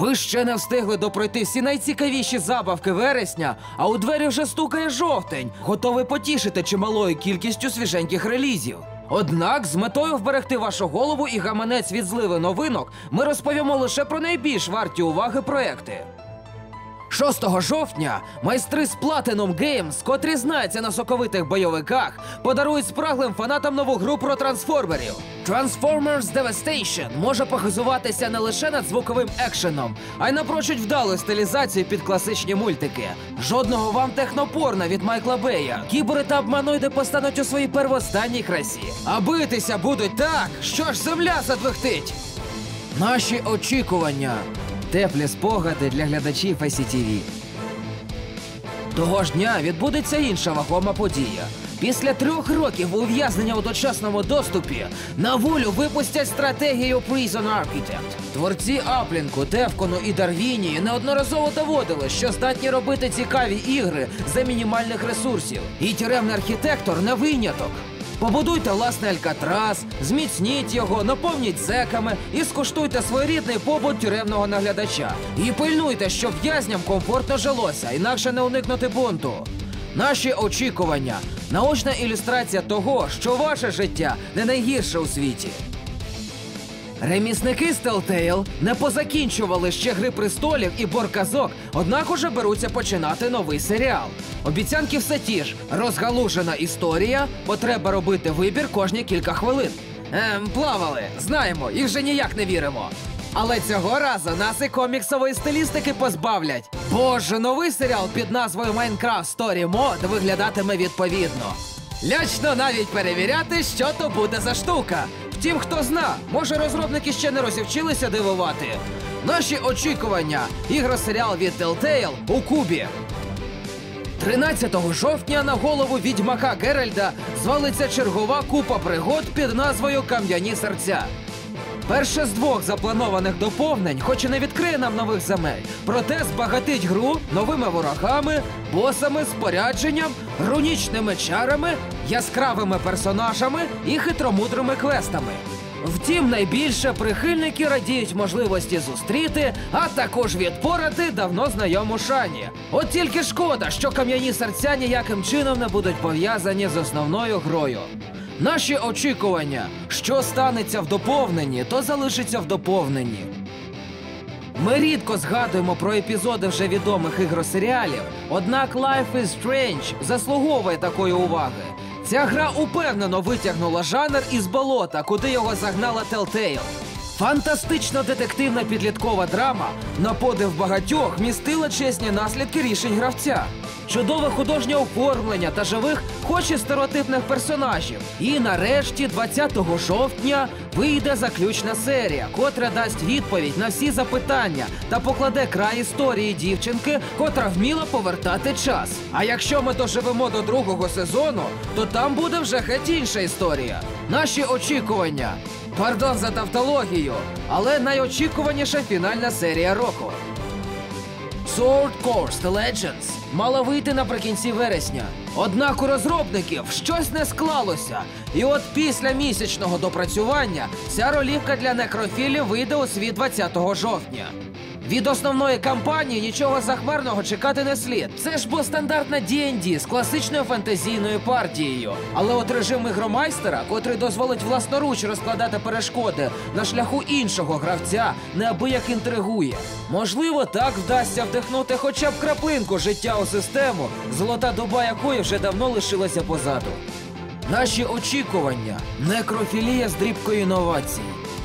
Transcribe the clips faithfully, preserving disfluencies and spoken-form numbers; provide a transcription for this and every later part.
Ви ще не встигли допройти всі найцікавіші забавки вересня, а у двері вже стукає жовтень, готовий потішити чималою кількістю свіженьких релізів. Однак, з метою вберегти вашу голову і гаманець від зливи новинок, ми розповімо лише про найбільш варті уваги проекти. шостого жовтня майстри з Platinum Games, котрі знаються на соковитих бойовиках, подарують спраглим фанатам нову гру про трансформерів. Transformers Devastation може похизуватися не лише надзвуковим екшеном, а й напрочуд вдалою стилізацією під класичні мультики. Жодного вам технопорна від Майкла Бея. Кібери та обманоїди постануть у своїй первостанній красі. А битися будуть так, що ж земля задвихтить. Наші очікування. Теплі спогади для глядачів ай сі ті ві. Того ж дня відбудеться інша вагома подія. Після трьох років ув'язнення у дочасному доступі на волю випустять стратегію Prison Architect. Творці Аплінку, Девкону і Дарвінії неодноразово доводили, що здатні робити цікаві ігри за мінімальних ресурсів. І тюремний архітектор не виняток. Побудуйте власний Алькатрас, зміцніть його, наповніть зеками і скуштуйте своєрідний побут тюремного наглядача. І пильнуйте, щоб в'язням комфортно жилося, інакше не уникнути бунту. Наші очікування – наочна ілюстрація того, що ваше життя не найгірше у світі. Ремісники з Telltale не позакінчували ще Гри престолів і Бор-казок, однак уже беруться починати новий серіал. Обіцянки все ті ж – розгалужена історія, бо треба робити вибір кожні кілька хвилин. Ем, плавали, знаємо і вже ніяк не віримо. Але цього разу нас і коміксової стилістики позбавлять. Боже, новий серіал під назвою Minecraft Story Mode виглядатиме відповідно. Лячно навіть перевіряти, що то буде за штука. Втім, хто зна, може розробники ще не розівчилися дивувати. Наші очікування – ігросеріал від Telltale у кубі. тринадцятого жовтня на голову відьмака Геральда звалиться чергова купа пригод під назвою «Кам'яні серця». Перше з двох запланованих доповнень хоч і не відкриє нам нових земель, проте збагатить гру новими ворогами, босами, спорядженням, рунічними чарами, яскравими персонажами і хитромудрими квестами. Втім, найбільше прихильники радіють можливості зустріти, а також відпорати давно знайому Шані. От тільки шкода, що «Кам'яні серця» ніяким чином не будуть пов'язані з основною грою. Наші очікування, що станеться в доповненні, то залишиться в доповненні. Ми рідко згадуємо про епізоди вже відомих ігросеріалів, однак Life is Strange заслуговує такої уваги. Ця гра упевнено витягнула жанр із болота, куди його загнала Telltale. Фантастично детективна підліткова драма, на подив багатьох, містила чесні наслідки рішень гравця. Чудове художнє оформлення та живих, хоч і стереотипних персонажів. І нарешті двадцятого жовтня вийде заключна серія, котра дасть відповідь на всі запитання та покладе край історії дівчинки, котра вміла повертати час. А якщо ми доживемо до другого сезону, то там буде вже геть інша історія. Наші очікування. Пардон за тавтологію, але найочікуваніша фінальна серія року. Sword Coast Legends мала вийти наприкінці вересня. Однак у розробників щось не склалося. І от після місячного допрацювання ця ролівка для некрофілів вийде у світ двадцятого жовтня. Від основної кампанії нічого захмарного чекати не слід. Це ж бо стандартна ді енд ді з класичною фентезійною партією. Але от режим ігромайстера, котрий дозволить власноруч розкладати перешкоди на шляху іншого гравця, неабияк інтригує. Можливо, так вдасться вдихнути хоча б краплинку життя у систему, золота доба якої вже давно лишилася позаду. Наші очікування – некрофілія з дрібкою інновацій.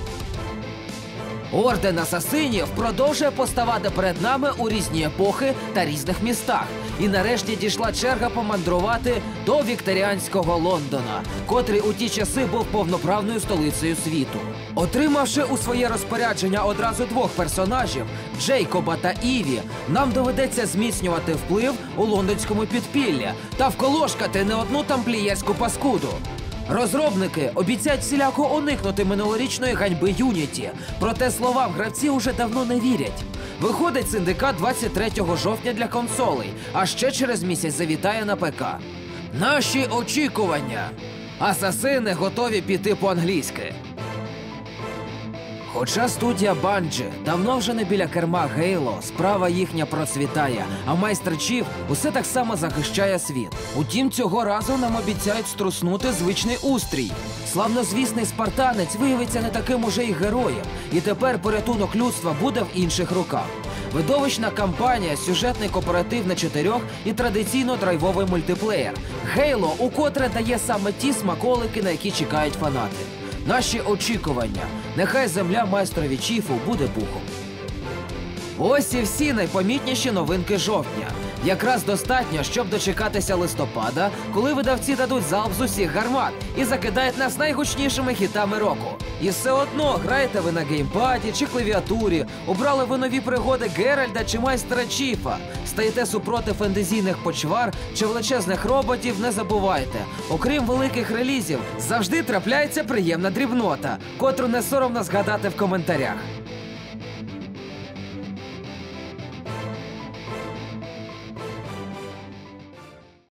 Орден асасинів продовжує поставати перед нами у різні епохи та різних містах. І нарешті дійшла черга помандрувати до вікторіанського Лондона, котрий у ті часи був повноправною столицею світу. Отримавши у своє розпорядження одразу двох персонажів – Джейкоба та Іві, нам доведеться зміцнювати вплив у лондонському підпіллі та вколошкати не одну тамплієрську паскуду. Розробники обіцяють всіляко уникнути минулорічної ганьби Юніті, проте словам гравці уже давно не вірять. Виходить Синдикат двадцять третього жовтня для консолей, а ще через місяць завітає на ПК. Наші очікування. Асасини готові піти по-англійськи. Хоча студія Bungie давно вже не біля керма Halo, справа їхня процвітає, а майстер Чіф усе так само захищає світ. Утім, цього разу нам обіцяють струснути звичний устрій. Славнозвісний спартанець виявиться не таким уже й героєм, і тепер порятунок людства буде в інших руках. Видовищна кампанія, сюжетний кооператив на чотирьох і традиційно драйвовий мультиплеєр. Halo укотре дає саме ті смаколики, на які чекають фанати. Наші очікування. Нехай земля майстрові Чіфу буде пухом. Ось і всі найпомітніші новинки жовтня. Якраз достатньо, щоб дочекатися листопада, коли видавці дадуть залп з усіх гармат і закидають нас найгучнішими хітами року. І все одно, граєте ви на геймпаді чи клавіатурі, обрали ви нові пригоди Геральда чи майстра Чіфа, стаєте супроти фентезійних почвар чи величезних роботів, не забувайте. Окрім великих релізів, завжди трапляється приємна дрібнота, котру не соромно згадати в коментарях.